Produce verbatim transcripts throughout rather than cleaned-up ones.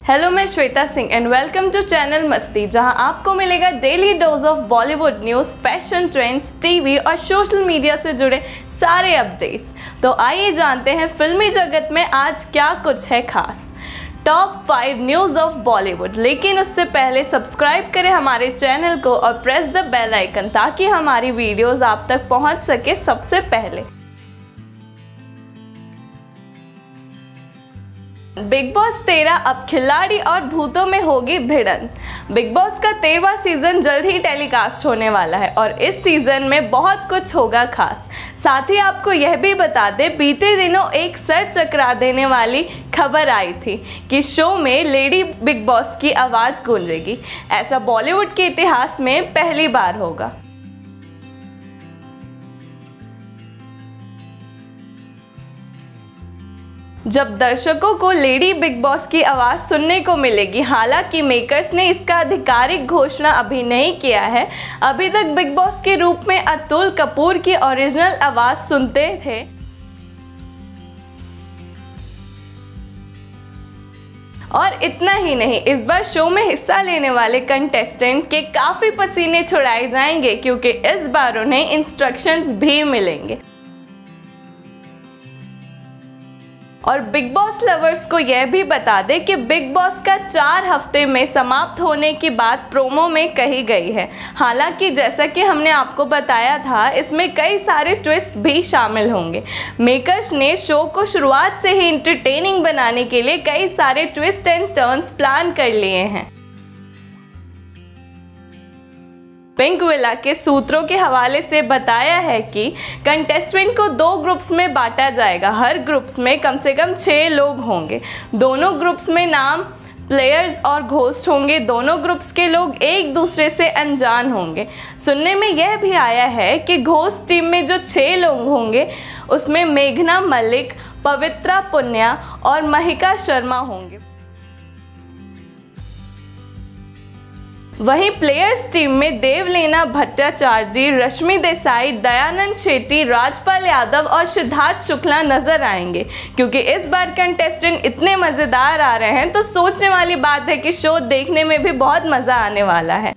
Hello, मैं Shweta Singh and welcome to channel Masti, जहां आपको मिलेगा daily dose of Bollywood news, fashion trends, TV और सोशल मीडिया से जुड़े सारे अपडेट्स। तो आइए जानते हैं फिल्मी जगत में आज क्या कुछ है खास। Top five news of Bollywood. लेकिन उससे पहले सब्सक्राइब करें हमारे चैनल को और प्रेस द बेल आइकन ताकि हमारी वीडियोस आप तक पहुंच सके सबसे पहले। बिग बॉस तेरह अब खिलाड़ी और भूतों में होगी भिड़ंत। बिग बॉस का तेरहवां सीजन जल्द ही टेलीकास्ट होने वाला है और इस सीजन में बहुत कुछ होगा खास। साथ ही आपको यह भी बता दें, बीते दिनों एक सर चकरा देने वाली खबर आई थी कि शो में लेडी बिग बॉस की आवाज़ गूंजेगी। ऐसा बॉलीवुड के इतिहास में पहली बार होगा। जब दर्शकों को लेडी बिग बॉस की आवाज़ सुनने को मिलेगी। हालांकि मेकर्स ने इसका आधिकारिक घोषणा अभी नहीं किया है। अभी तक बिग बॉस के रूप में अतुल कपूर की ओरिजिनल आवाज़ सुनते थे। और इतना ही नहीं, इस बार शो में हिस्सा लेने वाले कंटेस्टेंट के काफ़ी पसीने छुड़ाए जाएंगे, क्योंकि इस बार उन्हें इंस्ट्रक्शंस भी मिलेंगे। और बिग बॉस लवर्स को यह भी बता दें कि बिग बॉस का चार हफ्ते में समाप्त होने की बात प्रोमो में कही गई है। हालांकि जैसा कि हमने आपको बताया था, इसमें कई सारे ट्विस्ट भी शामिल होंगे। मेकर्स ने शो को शुरुआत से ही इंटरटेनिंग बनाने के लिए कई सारे ट्विस्ट एंड टर्न्स प्लान कर लिए हैं। पिंक विला के सूत्रों के हवाले से बताया है कि कंटेस्टेंट को दो ग्रुप्स में बांटा जाएगा। हर ग्रुप्स में कम से कम छः लोग होंगे। दोनों ग्रुप्स में नाम प्लेयर्स और घोस्ट होंगे। दोनों ग्रुप्स के लोग एक दूसरे से अनजान होंगे। सुनने में यह भी आया है कि घोस्ट टीम में जो छः लोग होंगे उसमें मेघना मलिक, पवित्रा पुन्या और महिका शर्मा होंगे। वहीं प्लेयर्स टीम में देवलीना भट्टाचार्य, रश्मि देसाई, दयानंद शेट्टी, राजपाल यादव और सिद्धार्थ शुक्ला नजर आएंगे। क्योंकि इस बार कंटेस्टेंट इतने मज़ेदार आ रहे हैं, तो सोचने वाली बात है कि शो देखने में भी बहुत मज़ा आने वाला है।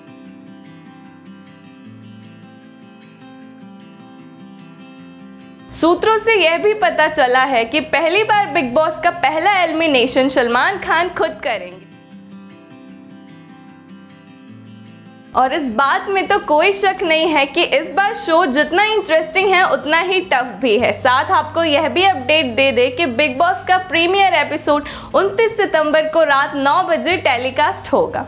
सूत्रों से यह भी पता चला है कि पहली बार बिग बॉस का पहला एलिमिनेशन सलमान खान खुद करेंगे। और इस बात में तो कोई शक नहीं है कि इस बार शो जितना इंटरेस्टिंग है उतना ही टफ भी है। साथ आपको यह भी अपडेट दे दे कि बिग बॉस का प्रीमियर एपिसोड उनतीस सितंबर को रात नौ बजे टेलीकास्ट होगा।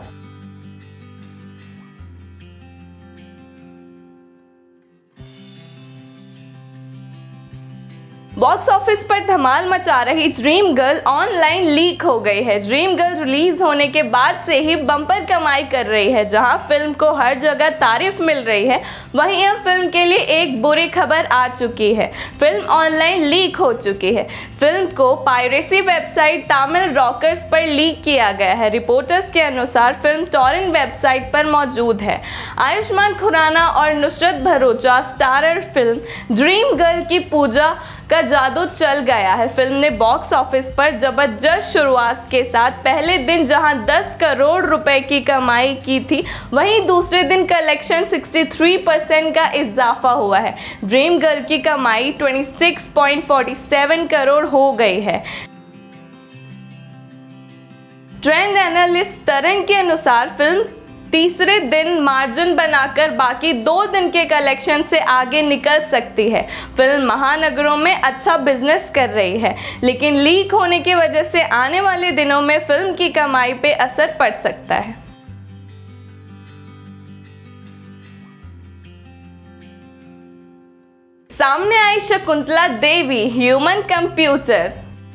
बॉक्स ऑफिस पर धमाल मचा रही ड्रीम गर्ल ऑनलाइन लीक हो गई है। ड्रीम गर्ल रिलीज होने के बाद से ही बम्पर कमाई कर रही है। जहां फिल्म को हर जगह तारीफ मिल रही है, वहीं अब फिल्म के लिए एक बुरी खबर आ चुकी है। फिल्म ऑनलाइन लीक हो चुकी है। फिल्म को पायरेसी वेबसाइट तमिल रॉकर्स पर लीक किया गया है। रिपोर्टर्स के अनुसार फिल्म टॉरेंट वेबसाइट पर मौजूद है। आयुष्मान खुराना और Nushrat Bharucha starrer film Dream Girl की पूजा का जादू चल गया है। फिल्म ने बॉक्स ऑफिस पर जबरदस्त शुरुआत के साथ पहले दिन जहां दस करोड़ रुपए की कमाई की थी, वहीं दूसरे दिन कलेक्शन तिरसठ परसेंट का इजाफा हुआ है। ड्रीम गर्ल की कमाई छब्बीस पॉइंट चार सात करोड़ हो गई है। ट्रेंड एनालिस्ट तरन के अनुसार फिल्म तीसरे दिन मार्जिन बनाकर बाकी दो दिन के कलेक्शन से आगे निकल सकती है। फिल्म महानगरों में अच्छा बिजनेस कर रही है, लेकिन लीक होने की वजह से आने वाले दिनों में फिल्म की कमाई पे असर पड़ सकता है। सामने आई शकुंतला देवी ह्यूमन कंप्यूटर।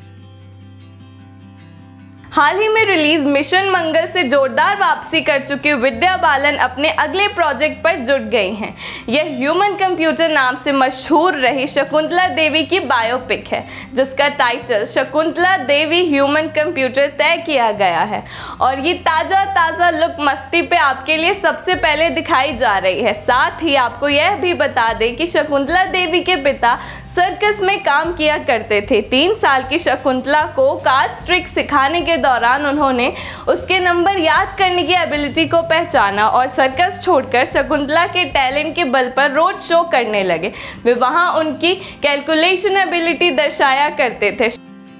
हाल ही में रिलीज मिशन मंगल से जोरदार वापसी कर चुकी विद्या बालन अपने अगले प्रोजेक्ट पर जुट गई हैं। यह ह्यूमन कंप्यूटर नाम से मशहूर रही शकुंतला देवी की बायोपिक है, जिसका title Shakuntala Devi human computer तय किया गया है। और ये ताज़ा ताज़ा लुक मस्ती पे आपके लिए सबसे पहले दिखाई जा रही है। साथ ही आपको यह भी बता दें कि शकुंतला देवी के पिता सर्कस में काम किया करते थे। तीन साल की शकुंतला को कार्ड्स ट्रिक सिखाने के दौरान उन्होंने उसके नंबर याद करने की एबिलिटी को पहचाना और सर्कस छोड़कर शकुंतला के टैलेंट के बल पर रोड शो करने लगे। वे वहां उनकी कैलकुलेशन एबिलिटी दर्शाया करते थे।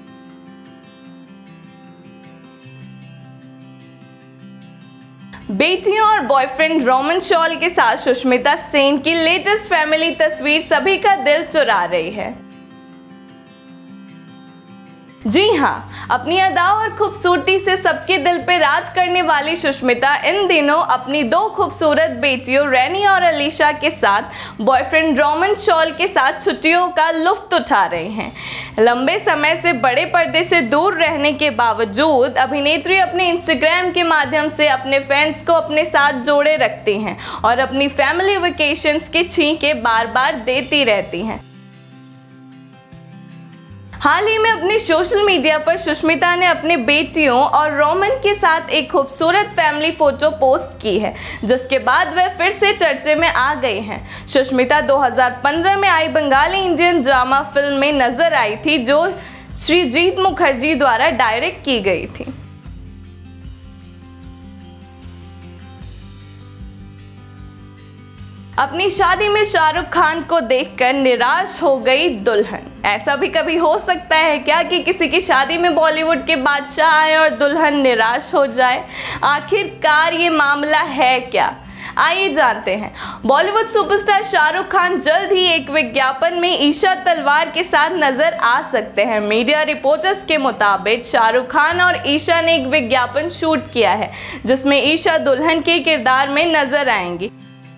बेटियों और बॉयफ्रेंड रोमन शॉल के साथ सुष्मिता सेन की लेटेस्ट फैमिली तस्वीर सभी का दिल चुरा रही है। जी हाँ, अपनी अदा और खूबसूरती से सबके दिल पे राज करने वाली सुष्मिता इन दिनों अपनी दो खूबसूरत बेटियों रैनी और अलीशा के साथ बॉयफ्रेंड रोमन शॉल के साथ छुट्टियों का लुफ्त उठा रहे हैं। लंबे समय से बड़े पर्दे से दूर रहने के बावजूद अभिनेत्री अपने इंस्टाग्राम के माध्यम से अपने फैंस को अपने साथ जोड़े रखती हैं और अपनी फैमिली वेकेशंस की छींके बार बार देती रहती हैं। हाल ही में अपने सोशल मीडिया पर सुष्मिता ने अपने बेटियों और रोमन के साथ एक खूबसूरत फैमिली फोटो पोस्ट की है, जिसके बाद वह फिर से चर्चे में आ गई हैं। सुष्मिता दो हज़ार पंद्रह में आई बंगाली इंडियन ड्रामा फिल्म में नजर आई थी, जो श्रीजीत मुखर्जी द्वारा डायरेक्ट की गई थी। अपनी शादी में शाहरुख खान को देखकर निराश हो गई दुल्हन। ऐसा भी कभी हो सकता है क्या कि किसी की शादी में बॉलीवुड के बादशाह आए और दुल्हन निराश हो जाए? आखिरकार ये मामला है क्या? आइए जानते हैं। बॉलीवुड सुपरस्टार शाहरुख खान जल्द ही एक विज्ञापन में ईशा तलवार के साथ नजर आ सकते हैं। मीडिया रिपोर्टर्स के मुताबिक शाहरुख खान और ईशा ने एक विज्ञापन शूट किया है, जिसमें ईशा दुल्हन के किरदार में नजर आएंगी।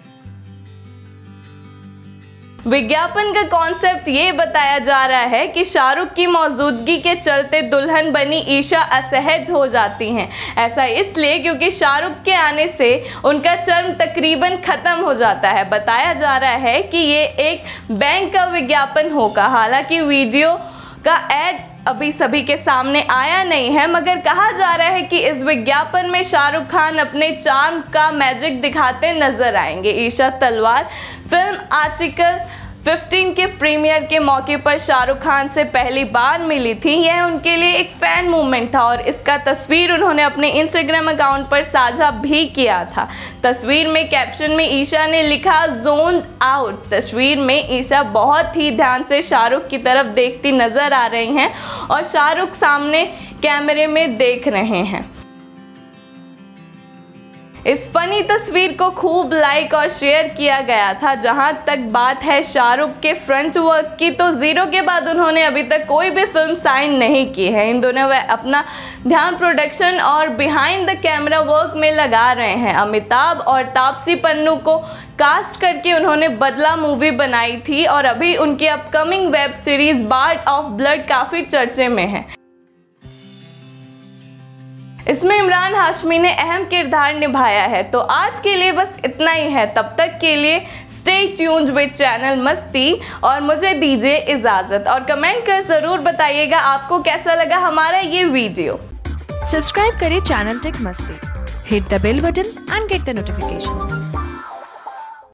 विज्ञापन का कॉन्सेप्ट ये बताया जा रहा है कि शाहरुख की मौजूदगी के चलते दुल्हन बनी ईशा असहज हो जाती हैं। ऐसा इसलिए क्योंकि शाहरुख के आने से उनका चर्म तकरीबन खत्म हो जाता है। बताया जा रहा है कि ये एक बैंक का विज्ञापन होगा। हालांकि वीडियो का एड अभी सभी के सामने आया नहीं है, मगर कहा जा रहा है कि इस विज्ञापन में शाहरुख खान अपने चार्म का मैजिक दिखाते नजर आएंगे। ईशा तलवार फिल्म आर्टिकल पंद्रह के प्रीमियर के मौके पर शाहरुख खान से पहली बार मिली थी। यह उनके लिए एक फैन मूवमेंट था और इसका तस्वीर उन्होंने अपने इंस्टाग्राम अकाउंट पर साझा भी किया था। तस्वीर में कैप्शन में ईशा ने लिखा जोन आउट। तस्वीर में ईशा बहुत ही ध्यान से शाहरुख की तरफ देखती नजर आ रही हैं और शाहरुख सामने कैमरे में देख रहे हैं। इस फनी तस्वीर को खूब लाइक और शेयर किया गया था। जहां तक बात है शाहरुख के फ्रंट वर्क की, तो जीरो के बाद उन्होंने अभी तक कोई भी फिल्म साइन नहीं की है। इन दोनों वह अपना ध्यान प्रोडक्शन और बिहाइंड द कैमरा वर्क में लगा रहे हैं। अमिताभ और तापसी पन्नू को कास्ट करके उन्होंने बदला मूवी बनाई थी और अभी उनकी upcoming web series Bard of Blood काफ़ी चर्चे में है। इसमें इमरान हाशमी ने अहम किरदार निभाया है। तो आज के लिए बस इतना ही है। तब तक के लिए स्टे ट्यून्ड विद चैनल मस्ती और मुझे दीजिए इजाज़त। और कमेंट कर ज़रूर बताइएगा आपको कैसा लगा हमारा ये वीडियो। सब्सक्राइब करें channel tech Masti, hit the bell button and get the notification.